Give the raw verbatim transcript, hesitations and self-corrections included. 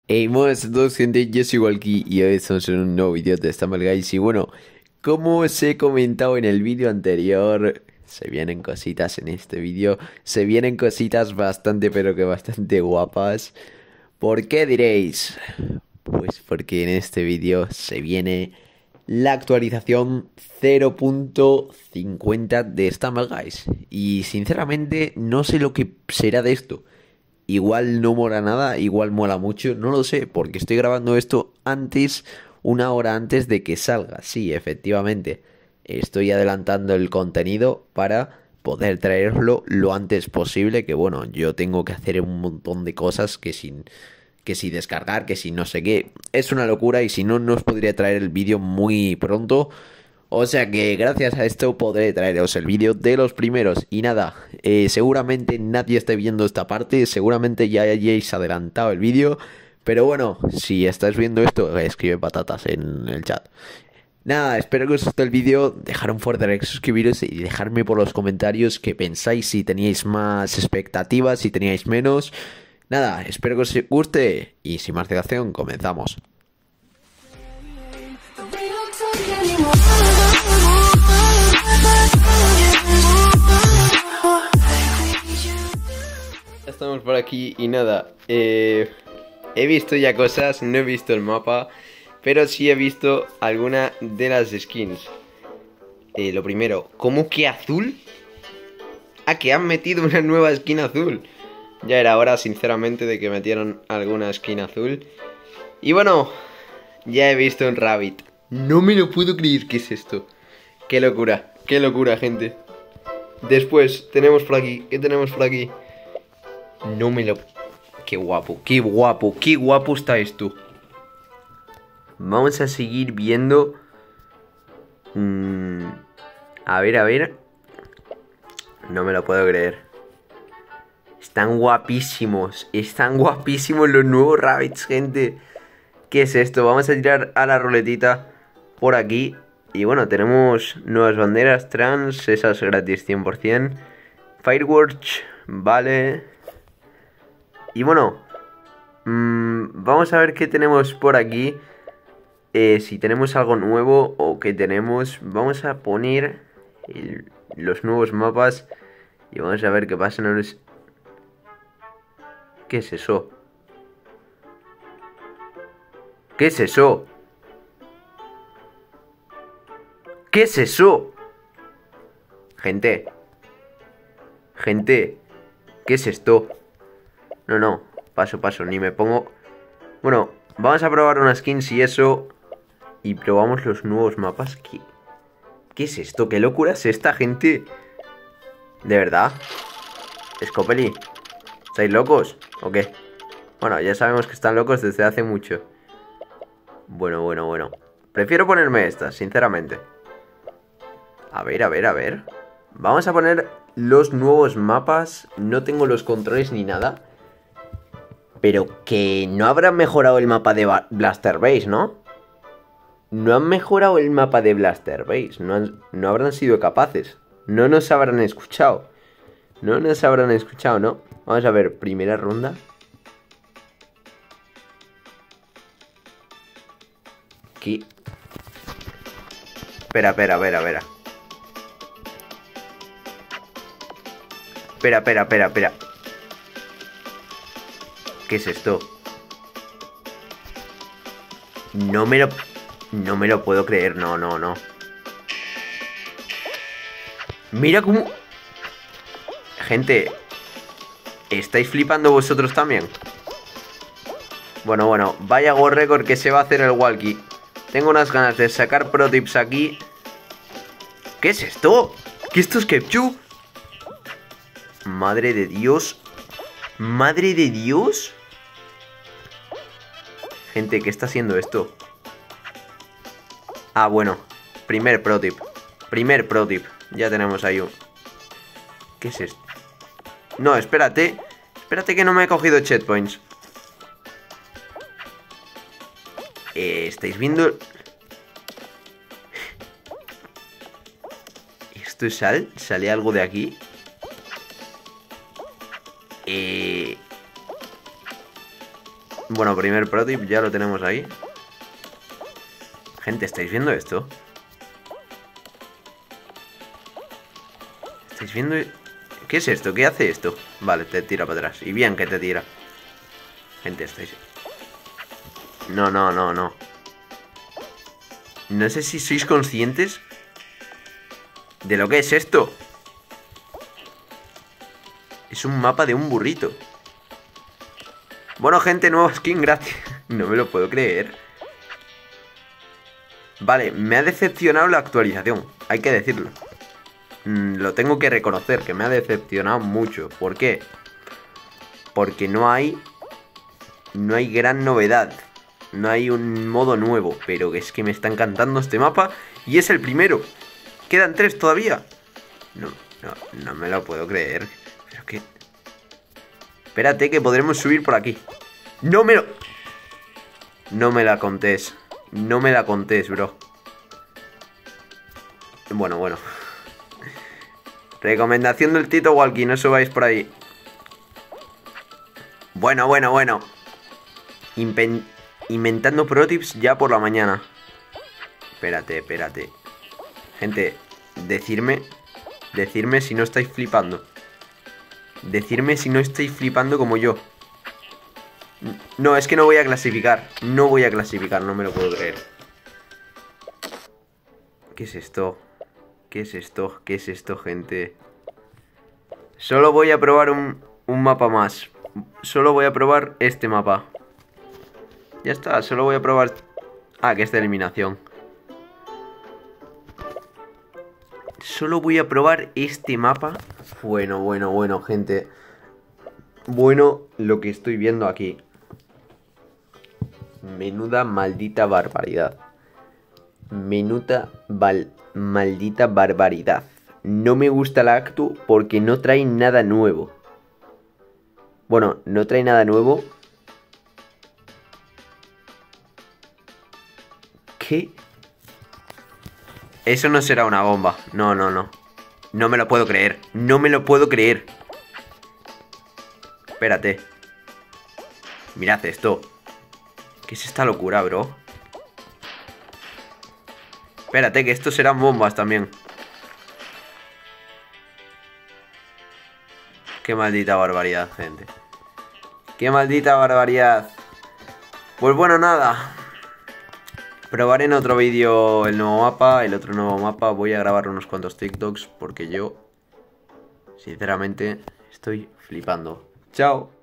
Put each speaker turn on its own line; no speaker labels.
Hey, buenas a todos, gente, yo soy Walkie y hoy estamos en un nuevo vídeo de Stumble Guys. Y bueno, como os he comentado en el vídeo anterior, se vienen cositas en este vídeo. Se vienen cositas bastante, pero que bastante guapas. ¿Por qué diréis? Pues porque en este vídeo se viene la actualización cero punto cincuenta de Stumble Guys. Y sinceramente no sé lo que será de esto. Igual no mola nada, igual mola mucho, no lo sé, porque estoy grabando esto antes, una hora antes de que salga. Sí, efectivamente, estoy adelantando el contenido para poder traerlo lo antes posible, que bueno, yo tengo que hacer un montón de cosas que sin que si descargar, que si no sé qué, es una locura y si no, no os podría traer el vídeo muy pronto. O sea que gracias a esto podré traeros el vídeo de los primeros. Y nada, eh, seguramente nadie esté viendo esta parte, seguramente ya hayáis adelantado el vídeo. Pero bueno, si estáis viendo esto, escribe patatas en el chat. Nada, espero que os guste el vídeo, dejar un fuerte like, suscribiros y dejarme por los comentarios qué pensáis, si teníais más expectativas, si teníais menos. Nada, espero que os guste y sin más dilación, comenzamos. Estamos por aquí y nada, eh, he visto ya cosas, no he visto el mapa, pero sí he visto alguna de las skins. Eh, lo primero, ¿cómo que azul? Ah, que han metido una nueva skin azul. Ya era hora, sinceramente, de que metieran alguna skin azul. Y bueno, ya he visto un Rabbit. No me lo puedo creer, ¿qué es esto? Qué locura, qué locura, gente. Después, tenemos por aquí, ¿qué tenemos por aquí? No me lo... Qué guapo, qué guapo, qué guapo está esto. Vamos a seguir viendo. Mm, a ver, a ver. No me lo puedo creer. Están guapísimos. Están guapísimos los nuevos Rabbits, gente. ¿Qué es esto? Vamos a tirar a la ruletita por aquí. Y bueno, tenemos nuevas banderas trans. Esas gratis cien por cien. Fireworks, vale. Y bueno, mmm, vamos a ver qué tenemos por aquí. Eh, si tenemos algo nuevo o qué tenemos. Vamos a poner el, los nuevos mapas. Y vamos a ver qué pasa. No les... ¿Qué es eso? ¿Qué es eso? ¿Qué es eso? Gente. Gente. ¿Qué es esto? No, no. Paso, paso. Ni me pongo... Bueno, vamos a probar unas skins y eso. Y probamos los nuevos mapas. ¿Qué, ¿Qué es esto? ¿Qué locura es esta, gente? ¿De verdad? Scopely, ¿estáis locos? ¿O qué? Bueno, ya sabemos que están locos desde hace mucho. Bueno, bueno, bueno. Prefiero ponerme estas, sinceramente. A ver, a ver, a ver. Vamos a poner los nuevos mapas. No tengo los controles ni nada. Pero que no habrán mejorado el mapa de Blaster Base, ¿no? No han mejorado el mapa de Blaster Base. No, han, no habrán sido capaces. No nos habrán escuchado. No nos habrán escuchado, ¿no? Vamos a ver, primera ronda. ¿Qué? Espera, espera, espera, espera. Espera, espera, espera, espera. ¿Qué es esto? No me lo... No me lo puedo creer, no, no, no. Mira cómo... Gente, ¿estáis flipando vosotros también? Bueno, bueno, vaya Go Record que se va a hacer el Walkie. Tengo unas ganas de sacar pro tips aquí. ¿Qué es esto? ¿Qué esto es Kepchu? Madre de Dios. Madre de Dios. Gente, ¿qué está haciendo esto? Ah, bueno. Primer pro tip. Primer pro tip. Ya tenemos ahí un... ¿Qué es esto? No, espérate. Espérate que no me he cogido checkpoints. Eh, ¿estáis viendo? ¿Esto es sal? ¿Sale algo de aquí? Eh... Bueno, primer pro tip, ya lo tenemos ahí. Gente, ¿estáis viendo esto? ¿Estáis viendo? ¿Qué es esto? ¿Qué hace esto? Vale, te tira para atrás. Y bien que te tira. Gente, estáis... No, no, no, no. No sé si sois conscientes de lo que es esto. Es un mapa de un burrito. Bueno, gente, nuevo skin gratis. No me lo puedo creer. Vale, me ha decepcionado la actualización. Hay que decirlo. Mm, lo tengo que reconocer, que me ha decepcionado mucho. ¿Por qué? Porque no hay... No hay gran novedad. No hay un modo nuevo. Pero es que me está encantando este mapa. Y es el primero. Quedan tres todavía. No, no, no me lo puedo creer. Pero que... Espérate que podremos subir por aquí. No me lo... No me la contés. No me la contés, bro. Bueno, bueno. Recomendación del Tito Walkie, no subáis por ahí. Bueno, bueno, bueno. Inven... Inventando pro tips ya por la mañana. Espérate, espérate. Gente, decirme... Decirme si no estáis flipando. Decirme si no estáis flipando como yo. No, es que no voy a clasificar. No voy a clasificar, no me lo puedo creer. ¿Qué es esto? ¿Qué es esto? ¿Qué es esto, gente? Solo voy a probar un, un mapa más. Solo voy a probar este mapa. Ya está, solo voy a probar... Ah, que es de eliminación. Solo voy a probar este mapa. Bueno, bueno, bueno, gente. Bueno, lo que estoy viendo aquí. Menuda maldita barbaridad. Menuda val maldita barbaridad. No me gusta la Actu porque no trae nada nuevo. Bueno, no trae nada nuevo. ¿Qué? Eso no será una bomba. No, no, no. No me lo puedo creer. No me lo puedo creer. Espérate. Mirad esto. ¿Qué es esta locura, bro? Espérate, que estos serán bombas también. Qué maldita barbaridad, gente. Qué maldita barbaridad. Pues bueno, nada. Probaré en otro vídeo el nuevo mapa, el otro nuevo mapa. Voy a grabar unos cuantos TikToks porque yo, sinceramente, estoy flipando. Chao.